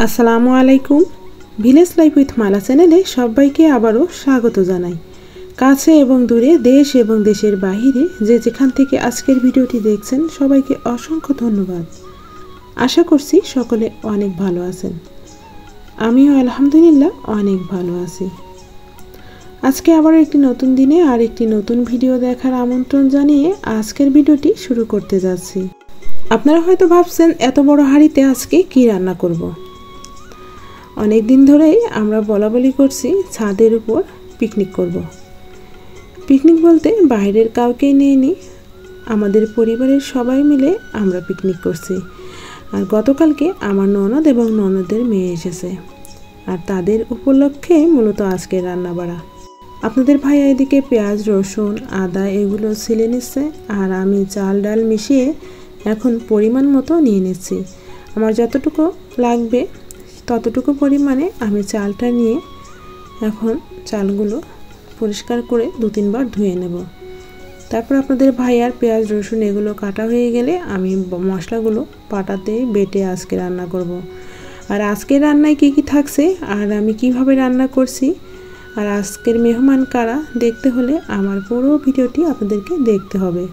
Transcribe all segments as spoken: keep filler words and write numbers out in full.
আসসালামু আলাইকুম। Village life with মালা চ্যানেলে সবাইকে আবারও স্বাগত জানাই। কাছে এবং দূরে, দেশ এবং দেশের বাইরে যে যেখান থেকে আজকের ভিডিওটি দেখছেন সবাইকে অসংখ্য ধন্যবাদ। আশা করছি সকলে অনেক ভালো আছেন। আমিও আলহামদুলিল্লাহ অনেক ভালো আছি। আজকে আবার একটি নতুন দিনে আর একটি নতুন ভিডিও দেখার আমন্ত্রণ জানিয়ে আজকের ভিডিওটি শুরু করতে যাচ্ছি। আপনারা হয়তো ভাবছেন এত বড় হাঁড়িতে আজকে কি রান্না করব। অনেক দিন ধরেই আমরা বলা বলি করছি ছাদের উপর পিকনিক করব। পিকনিক বলতে বাইরের কাউকেই নিয়ে নি, আমাদের পরিবারের সবাই মিলে আমরা পিকনিক করছি। আর গতকালকে আমার ননদ এবং ননদের মেয়ে এসেছে, আর তাদের উপলক্ষে মূলত আজকে রান্না বাড়া। আপনাদের ভাই এদিকে পেঁয়াজ, রসুন, আদা এগুলো ছিলে নিচ্ছে, আর আমি চাল ডাল মিশিয়ে এখন পরিমাণ মতো নিয়ে নিচ্ছি। আমার যতটুকু লাগবে ততটুকু পরিমাণে আমি চালটা নিয়ে এখন চালগুলো পরিষ্কার করে দু তিনবার ধুয়ে নেব। তারপর আপনাদের ভাই আর পেঁয়াজ রসুন এগুলো কাটা হয়ে গেলে আমি মশলাগুলো পাটাতে বেটে আজকে রান্না করব। আর আজকের রান্নায় কী কী থাকছে আর আমি কিভাবে রান্না করছি আর আজকের মেহমান কারা দেখতে হলে আমার পুরো ভিডিওটি আপনাদেরকে দেখতে হবে।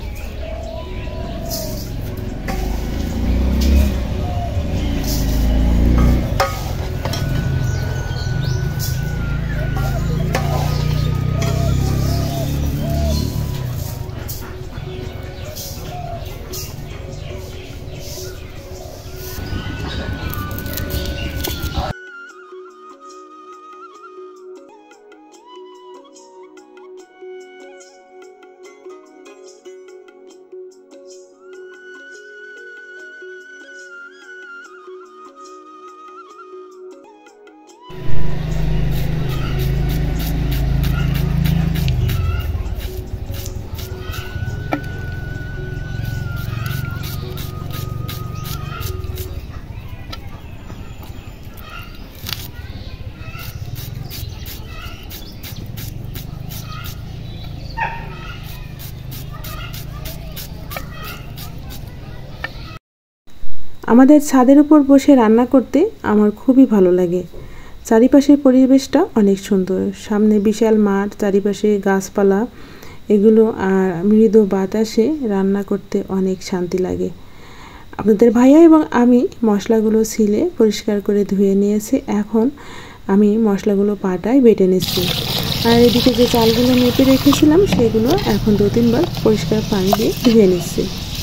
আমাদের ছাদের উপর বসে রান্না করতে আমার খুবই ভালো লাগে। চারিপাশের পরিবেশটা অনেক সুন্দর, সামনে বিশাল মাঠ, চারিপাশে গাছপালা এগুলো, আর মৃদু বাতাসে রান্না করতে অনেক শান্তি লাগে। আপনাদের ভাইয়া এবং আমি মশলাগুলো ছিলে পরিষ্কার করে ধুয়ে নিয়েছি। এখন আমি মশলাগুলো পাটায় বেটে নিচ্ছি। আর এদিকে যে চালগুলো মেপে রেখেছিলাম সেগুলো এখন দু তিনবার পরিষ্কার পানি দিয়ে ধুয়ে নিচ্ছি।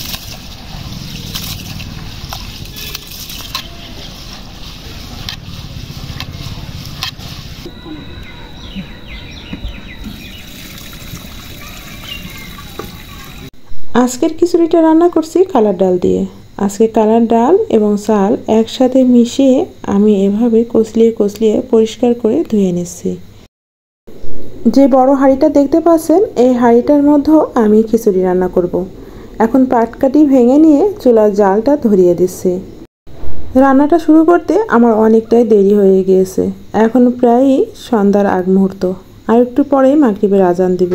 আজকের খিচুড়িটা রান্না করছি কালার ডাল দিয়ে। আজকে কালার ডাল এবং চাল একসাথে মিশিয়ে আমি এভাবে কচলিয়ে কচলিয়ে পরিষ্কার করে ধুয়ে নিচ্ছি। যে বড় হাঁড়িটা দেখতে পাচ্ছেন এই হাঁড়িটার মধ্যেও আমি খিচুড়ি রান্না করব। এখন পাটকাঠি ভেঙে নিয়ে চুলার জালটা ধরিয়ে দিচ্ছি। রান্নাটা শুরু করতে আমার অনেকটাই দেরি হয়ে গিয়েছে। এখন প্রায়ই সন্ধ্যার আগ মুহূর্ত, আর একটু পরেই মাগরিবের আজান দিবে।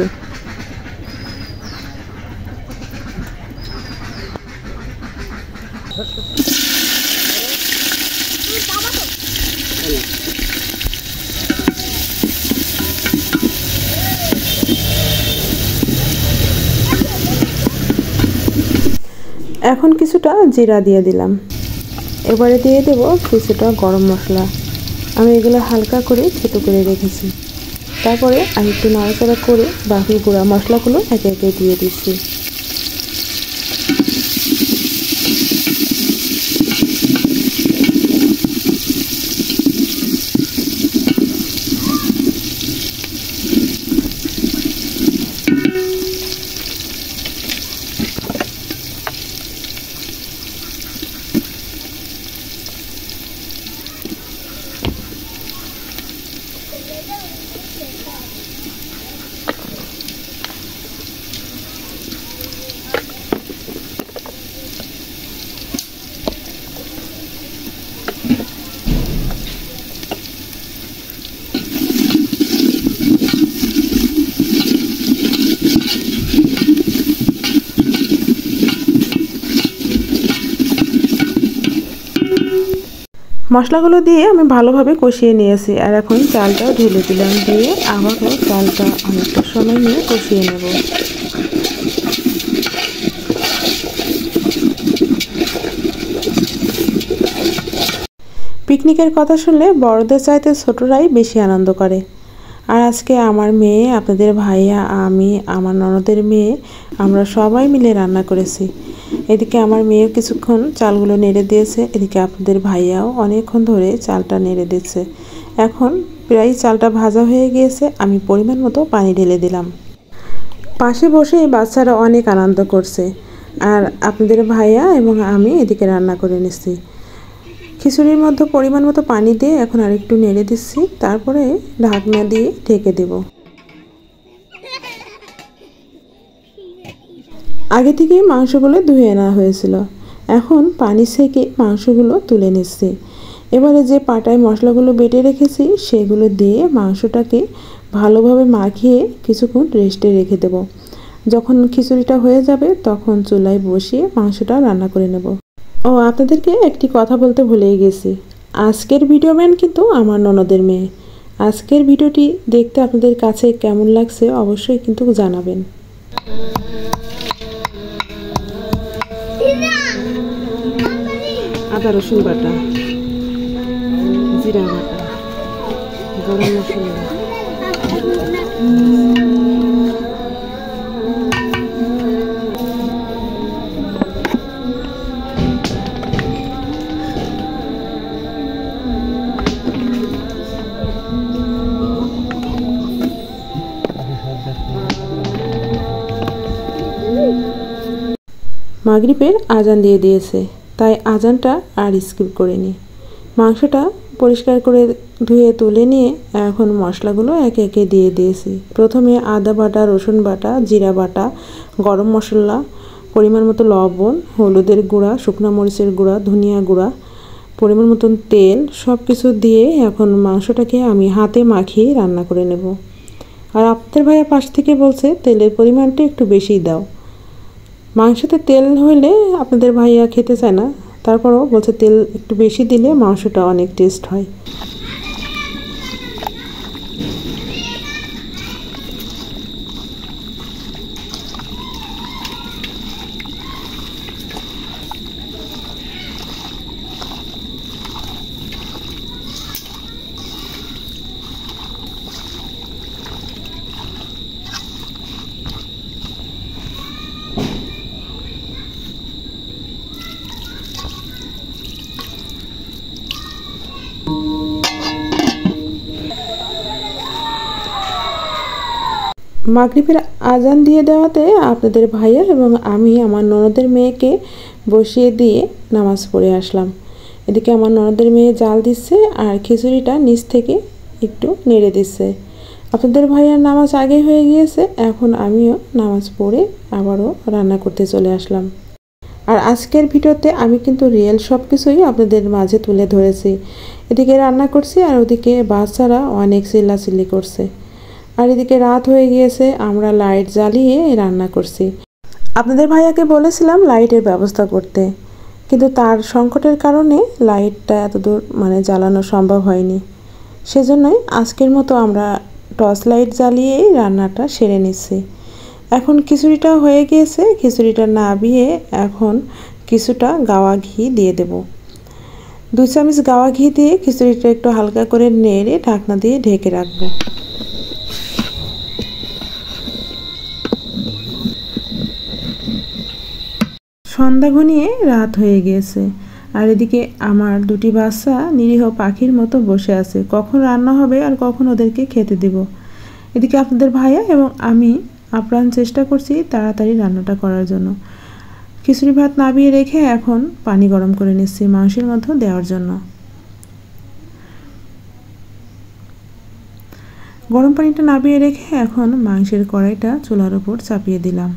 এখন কিছুটা জিরা দিয়ে দিলাম, এবারে দিয়ে দেব কিছুটা গরম মশলা। আমি এগুলো হালকা করে ছোটো করে রেখেছি। তারপরে আমি একটু নাড়াচাড়া করে বাকি গুঁড়া মশলাগুলো একে একে দিয়ে দিচ্ছি। মশলাগুলো দিয়ে আমি ভালোভাবে কষিয়ে নিয়েছি আর এখন চালটা ঢেলে দিলাম, দিয়ে আবারও চালটা অনেকটা সময় নিয়ে কষিয়ে নেব। পিকনিকের কথা শুনলে বড়দের চাইতে ছোটরাই বেশি আনন্দ করে। আর আজকে আমার মেয়ে, আপনাদের ভাইয়া, আমি, আমার ননদের মেয়ে, আমরা সবাই মিলে রান্না করেছি। এদিকে আমার মেয়েও কিছুক্ষণ চালগুলো নেড়ে দিয়েছে, এদিকে আপনাদের ভাইয়াও অনেকক্ষণ ধরে চালটা নেড়ে দিচ্ছে। এখন প্রায় চালটা ভাজা হয়ে গিয়েছে, আমি পরিমাণ মতো পানি ঢেলে দিলাম। পাশে বসে এই বাচ্চারা অনেক আনন্দ করছে। আর আপনাদের ভাইয়া এবং আমি এদিকে রান্না করে নিচ্ছি। খিচুড়ির মধ্যে পরিমাণ মতো পানি দিয়ে এখন আরেকটু নেড়ে দিচ্ছি, তারপরে ঢাকনা দিয়ে ঢেকে দেব। আগে থেকেই মাংসগুলো ধুয়ে নেওয়া হয়েছিল, এখন পানি সেকে মাংসগুলো তুলে নিচ্ছি। এবারে যে পাটায় মশলাগুলো বেটে রেখেছি সেগুলো দিয়ে মাংসটাকে ভালোভাবে মাখিয়ে কিছুক্ষণ রেস্টে রেখে দেব। যখন খিচুড়িটা হয়ে যাবে তখন চুলায় বসিয়ে মাংসটা রান্না করে নেব। ও আপনাদেরকে একটি কথা বলতে ভুলেই গেছি, আজকের ভিডিও ম্যান কিন্তু আমার ননদের মেয়ে। আজকের ভিডিওটি দেখতে আপনাদের কাছে কেমন লাগছে অবশ্যই কিন্তু জানাবেন। আদা রসুন বাটা, জিরা বাটা, গরম মশলা, মাগরিবের আজান দিয়ে দিয়েছে, তাই আজানটা আর স্কিপ করিনি। মাংসটা পরিষ্কার করে ধুয়ে তুলে নিয়ে এখন মশলাগুলো একে একে দিয়ে দিয়েছি। প্রথমে আদা বাটা, রসুন বাটা, জিরা বাটা, গরম মশলা, পরিমাণ মতো লবণ, হলুদের গুঁড়া, শুকনো মরিচের গুঁড়া, ধনিয়া গুঁড়া, পরিমাণ মতন তেল, সব কিছু দিয়ে এখন মাংসটাকে আমি হাতে মাখিয়ে রান্না করে নেব। আর আপনাদের ভাইয়া পাশ থেকে বলছে তেলের পরিমাণটা একটু বেশি দাও। মাংসতে তেল হইলে আপনাদের ভাইয়া খেতে চায় না, তারপরও বলছে তেল একটু বেশি দিলে মাংসটা অনেক টেস্ট হয়। মাগরিবের আজান দিয়ে দেওয়াতে আপনাদের ভাইয়া এবং আমি আমার ননদের মেয়েকে বসিয়ে দিয়ে নামাজ পড়ে আসলাম। এদিকে আমার ননদের মেয়ে জাল দিচ্ছে আর খিচুড়িটা নিচ থেকে একটু নেড়ে দিচ্ছে। আপনাদের ভাইয়ার নামাজ আগে হয়ে গিয়েছে, এখন আমিও নামাজ পড়ে আবারও রান্না করতে চলে আসলাম। আর আজকের ভিডিওতে আমি কিন্তু রিয়েল সব কিছুই আপনাদের মাঝে তুলে ধরেছি। এদিকে রান্না করছি আর ওদিকে বাচ্চারা অনেক চিল্লাচিল্লি করছে। আর এদিকে রাত হয়ে গিয়েছে, আমরা লাইট জ্বালিয়ে রান্না করছি। আপনাদের ভাইয়াকে বলেছিলাম লাইটের ব্যবস্থা করতে, কিন্তু তার সংকটের কারণে লাইটটা এতদূর মানে জ্বালানো সম্ভব হয়নি। সেজন্যই আজকের মতো আমরা টর্চ লাইট জ্বালিয়েই রান্নাটা সেরে নিচ্ছি। এখন খিচুড়িটা হয়ে গিয়েছে, খিচুড়িটা নামিয়ে এখন কিছুটা গাওয়া ঘি দিয়ে দেব। দুই চামচ গাওয়া ঘি দিয়ে খিচুড়িটা একটু হালকা করে নেড়ে ঢাকনা দিয়ে ঢেকে রাখবো। সন্ধ্যা ঘনিয়ে রাত হয়ে গিয়েছে আর এদিকে আমার দুটি বাচ্চা নিরীহ পাখির মতো বসে আছে, কখন রান্না হবে আর কখন ওদেরকে খেতে দেব। এদিকে আপনাদের ভাইয়া এবং আমি আপ্রাণ চেষ্টা করছি তাড়াতাড়ি রান্নাটা করার জন্য। খিচুড়ি ভাত নামিয়ে রেখে এখন পানি গরম করে নিচ্ছি মাংসের মধ্যে দেওয়ার জন্য। গরম পানিটা নামিয়ে রেখে এখন মাংসের কড়াইটা চুলার উপর চাপিয়ে দিলাম।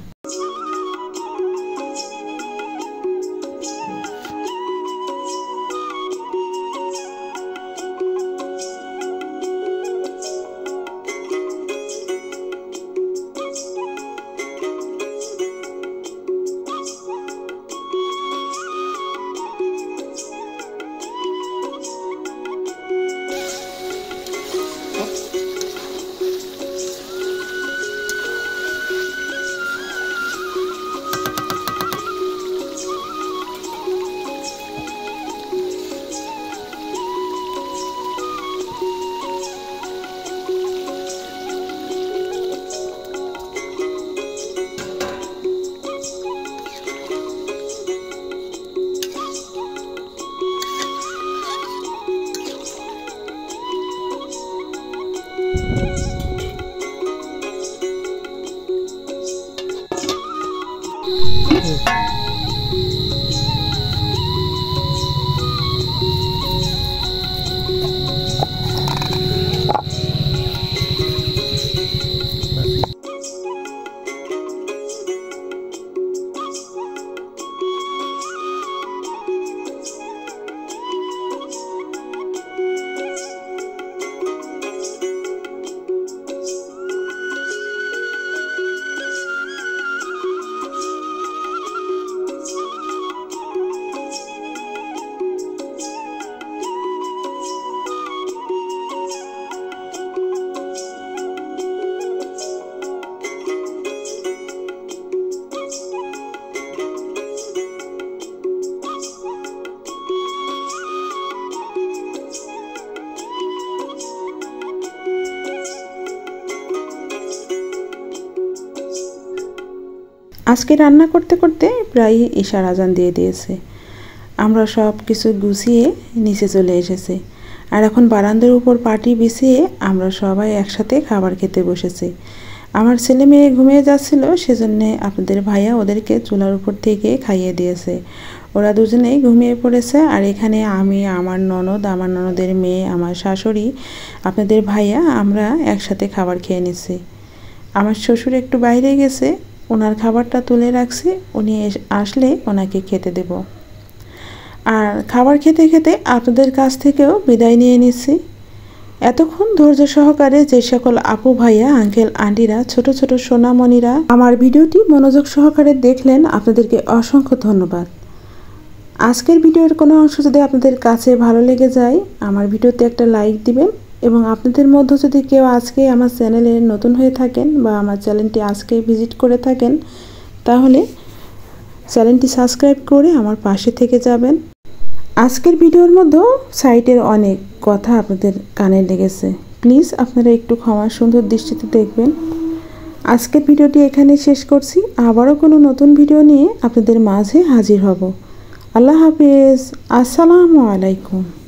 আজকে রান্না করতে করতে প্রায় ইশার আজান দিয়ে দিয়েছে। আমরা সব কিছু গুছিয়ে নিচে চলে এসেছি, আর এখন বারান্দার উপর পাটি বিছিয়ে আমরা সবাই একসাথে খাবার খেতে বসেছি। আমার ছেলে মেয়ে ঘুমিয়ে যাচ্ছিল, সেজন্য আপনাদের ভাইয়া ওদেরকে চুলার উপর থেকে খাইয়ে দিয়েছে। ওরা দুজনেই ঘুমিয়ে পড়েছে। আর এখানে আমি, আমার ননদ, আমার ননদের মেয়ে, আমার শাশুড়ি, আপনাদের ভাইয়া আমরা একসাথে খাবার খেয়ে নিচ্ছি। আমার শ্বশুর একটু বাইরে গেছে, ওনার খাবারটা তুলে রাখছি, উনি আসলে ওনাকে খেতে দেব। আর খাবার খেতে খেতে আপনাদের কাছ থেকেও বিদায় নিয়ে নিচ্ছি। এতক্ষণ ধৈর্য সহকারে যে সকল আপু ভাইয়া, আঙ্কেল আন্টিরা, ছোট ছোট সোনামণিরা আমার ভিডিওটি মনোযোগ সহকারে দেখলেন, আপনাদেরকে অসংখ্য ধন্যবাদ। আজকের ভিডিওর কোনো অংশ যদি আপনাদের কাছে ভালো লেগে যায়, আমার ভিডিওতে একটা লাইক দিবেন। এবং আপনাদের মধ্যে যদি কেউ আজকে আমার চ্যানেলে নতুন হয়ে থাকেন বা আমার চ্যানেলটি আজকে ভিজিট করে থাকেন, তাহলে চ্যানেলটি সাবস্ক্রাইব করে আমার পাশে থেকে যাবেন। আজকের ভিডিওর মধ্যেও সাইটের অনেক কথা আপনাদের কানে লেগেছে, প্লিজ আপনারা একটু ক্ষমা সুন্দর দৃষ্টিতে দেখবেন। আজকের ভিডিওটি এখানে শেষ করছি। আবারও কোনো নতুন ভিডিও নিয়ে আপনাদের মাঝে হাজির হব। আল্লাহ হাফেজ, আসসালামু আলাইকুম।